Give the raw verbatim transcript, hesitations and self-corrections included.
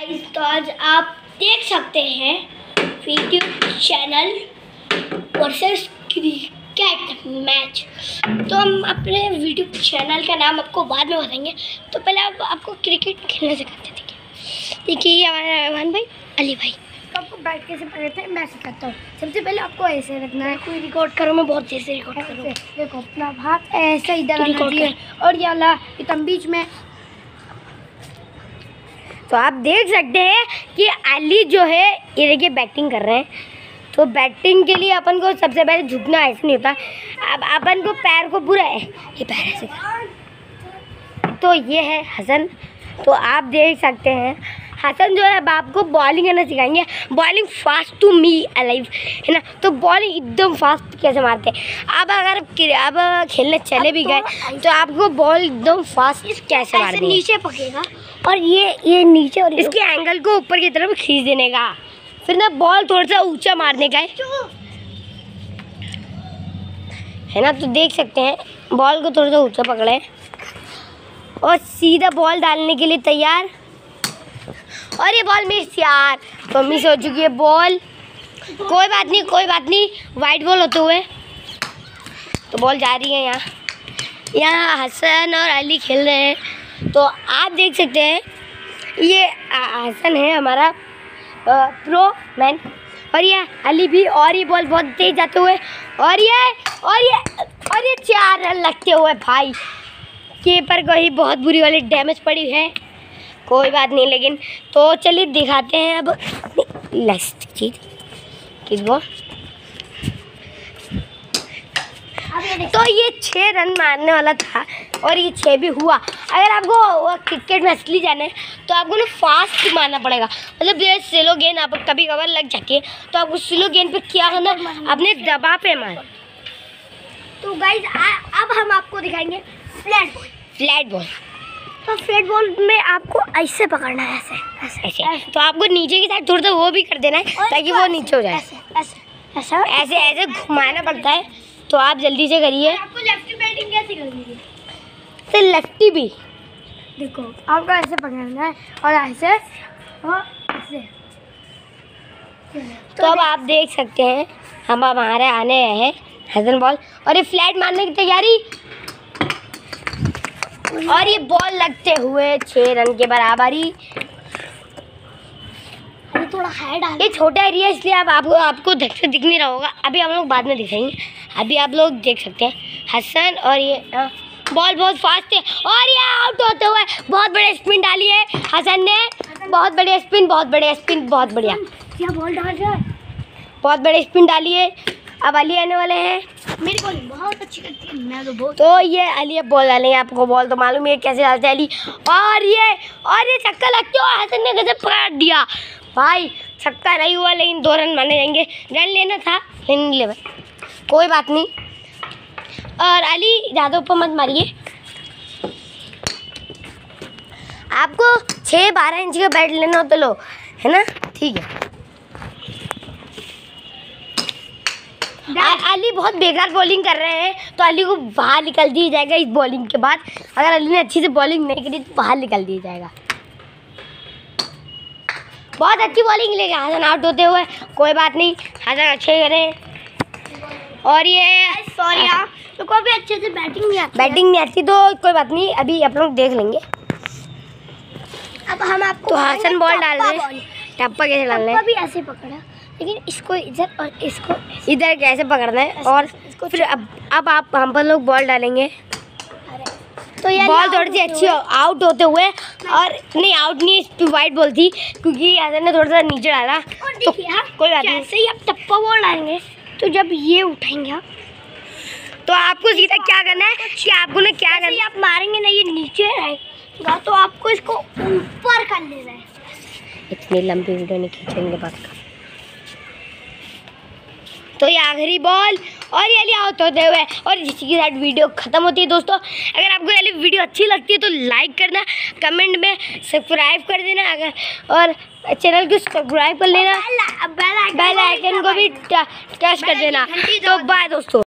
तो आज आप देख सकते हैं YouTube channel versus cricket match. तो हम अपने यूट्यूब चैनल का नाम आपको बाद में बताएंगे। तो पहले आप, आपको क्रिकेट खेलने सिखाते थे। देखिए ये हमारे रहमान भाई, अली भाई। तो आपको बैठ कैसे पकड़ते हैं मैं सिखाता हूँ। सबसे पहले आपको ऐसे रखना है। कोई रिकॉर्ड करो, मैं बहुत देर से रिकॉर्ड करूँ। देखो अपना हाथ ऐसे इधर रिकॉर्ड है और ये वाला एकदम बीच में। तो आप देख सकते हैं कि अली जो है ये देखिए बैटिंग कर रहे हैं। तो बैटिंग के लिए अपन को सबसे पहले झुकना ऐसे नहीं होता। अब अपन को पैर को पूरा है ये पैर ऐसे कर। तो ये है हसन। तो आप देख सकते हैं हसन जो है अब आपको बॉलिंग करना सिखाएंगे। Bowling fast to me alive है ना। तो बॉलिंग एकदम फास्ट कैसे मारते हैं। अब अगर अब खेलने चले भी गए तो आपको बॉल एकदम फास्ट कैसे मारते हैं। नीचे पकेगा और ये ये नीचे और इसके एंगल को ऊपर की तरफ खींच देने का, फिर ना बॉल थोड़ा सा ऊंचा मारने का है ना। तो देख सकते हैं बॉल को थोड़ा सा ऊंचा पकड़े और सीधा बॉल डालने के लिए तैयार। और ये बॉल मिस यार, तो मिस हो चुकी है बॉल। कोई बात नहीं कोई बात नहीं, वाइट बॉल होते हुए तो बॉल जा रही है। यहाँ यहाँ हसन और अली खेल रहे हैं। तो आप देख सकते हैं ये हसन है हमारा प्रो मैन और ये अली भी। और ये बॉल बहुत तेज जाते हुए और ये और ये और ये चार रन लगते हुए भाई। कीपर को ही बहुत बुरी वाली डैमेज पड़ी है। कोई बात नहीं, लेकिन तो चलिए दिखाते हैं अब लास्ट चीज किसको। तो ये छः रन मारने वाला था और ये छः भी हुआ। अगर आपको क्रिकेट में असली जाना है तो आपको ना फास्ट मारना पड़ेगा। मतलब ये स्लो गेंद आप कभी कभार लग जाती है तो आपको स्लो गेंद पे क्या करना, अपने दबाव पे मार। तो गाइज अब हम आपको दिखाएंगे फ्लैट बॉल। फ्लैट बॉल तो फ्लैट बॉल में आपको ऐसे पकड़ना है, ऐसे ऐसे ऐसे, ऐसे। तो आपको नीचे की साइड थोड़ा सा वो भी कर देना है ताकि वो नीचे हो जाए। ऐसे ऐसे ऐसे ऐसे ऐसे घुमाना पड़ता है। तो आप जल्दी से करिए। आपको लेफ्टी बैटिंग कैसे करनी है? तो लेफ्टी भी देखो आपको ऐसे पकड़ना है और ऐसे और ऐसे। तो अब आप देख सकते हैं हम अब हमारे आने हैं हसन बॉल और ये फ्लैट मारने की तैयारी। और ये बॉल लगते हुए छः रन के बराबरी। अभी थोड़ा हाई डाल, ये छोटा एरिया इसलिए आप आपको आपको देख से दिख नहीं रहा होगा। अभी हम लोग बाद में दिखाएंगे। अभी आप लोग देख सकते हैं हसन और ये आ, बॉल बहुत फास्ट है और ये आउट होते हुए बहुत बड़े स्पिन डाली है हसन ने। बहुत बड़े स्पिन बहुत बड़े स्पिन बहुत बढ़िया क्या बॉल डाल रहा है। बहुत बड़े स्पिन डाली है। अब अली आने वाले हैं। मेरी बॉलिंग बहुत अच्छी करती है मैं तो बहुत। तो ये अली अब बॉल डालेंगे। आपको बॉल तो मालूम है कैसे डालते हैं अली। और ये और ये छक्का लगते हुआ हसन ने गजब पकड़ दिया भाई। छक्का नहीं हुआ लेकिन दो रन माने जाएंगे। रन लेना था लेकिन ले भाई, कोई बात नहीं। और अली ज़्यादा ऊपर मत मारिए। आपको छः बारह इंच का बैट लेना हो तो लो, है ना, ठीक है। अली बहुत बेकार बॉलिंग कर रहे हैं तो अली को बाहर निकल दिया जाएगा इस बॉलिंग के बाद। अगर अली ने अच्छी से बॉलिंग नहीं करी तो बाहर निकल दिया जाएगा। बहुत अच्छी बॉलिंग लेके हसन आउट होते हुए। कोई बात नहीं, हसन अच्छे करें। और ये सॉरी यार तो कोई भी अच्छे से बैटिंग नहीं आती बैटिंग नहीं आती तो कोई बात नहीं, अभी आप लोग देख लेंगे। अब हम आपको तो हसन बॉल डाल रहे हैं। टप्पा कैसे डालना है? भी ऐसे पकड़ा लेकिन इसको इधर और इसको इधर कैसे पकड़ना है। और फिर अब अब आप हम पर लोग बॉल डालेंगे। तो ये बॉल थोड़ी सी अच्छी आउट होते हुए और नहीं आउट नहीं, इस पे वाइट बॉल थी क्योंकि हसन ने थोड़ा सा नीचे डाला। तो कोई बात नहीं, जैसे ही आप टप्पा बॉल डालेंगे तो जब ये उठाएंगे आप तो आपको सीधा क्या करना है कि आपको ना क्या करना है, आप मारेंगे ना ये नीचे रहेगा तो आपको इसको ऊपर कर लेना है। इतनी लंबी वीडियो नहीं खींचेंगे बात का। तो ये आखिरी बॉल और ये अली आउट होते हुए और इसी के साथ वीडियो खत्म होती है। दोस्तों अगर आपको ये वीडियो अच्छी लगती है तो लाइक करना, कमेंट में सब्सक्राइब कर देना अगर और चैनल को सब्सक्राइब कर लेना, बेल आइकन को भी टच कर देना। तो बाय दोस्तों।